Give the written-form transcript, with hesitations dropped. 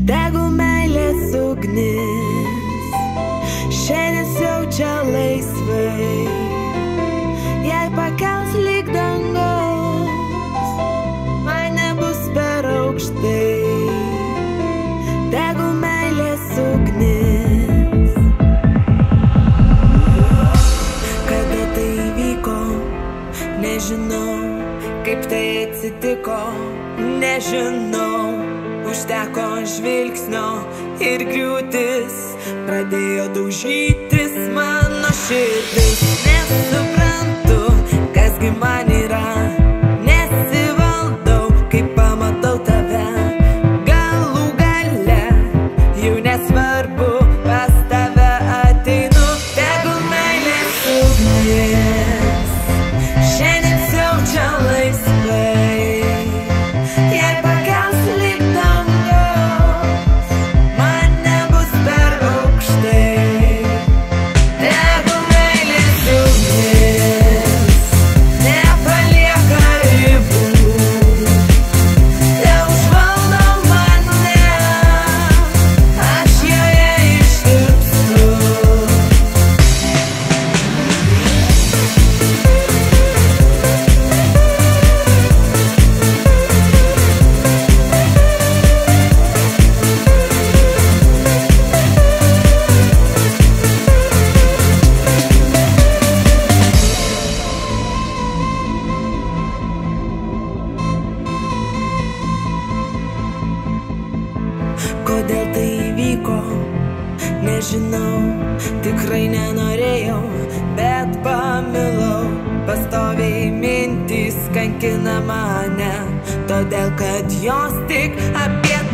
Tegul meilės ugnis šiandien siaučia laisvai, jei pakels lyg dangaus, man nebus per aukštai. Tegul meilės ugnis. Kada tai įvyko, nežinau, kaip tai atsitiko, nežinau. Užteko žvilgsnio ir griūtis, pradėjo daužytis mano širdis. Nesuprantu, kasgi man yra, nesivaldau, kai pamatau tave. Galų gale, jau nesvarbu, pas tave ateinu. Tegul meilės ugnis šiandien siaučia laisvai, jei pakels lyg dangaus, man nebus per aukštai. Tegul meilės ugnis nepalieka ribų, te užvaldo mane, aš joje ištirpstu. Kodėl tai įvyko, nežinau, tikrai nenorėjau, bet pamilau. Pastoviai mintys kankina mane, todėl kad jos tik apie